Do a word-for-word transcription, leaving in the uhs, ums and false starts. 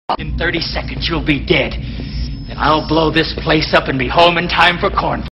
In thirty seconds, you'll be dead. Then I'll blow this place up and be home in time for Corn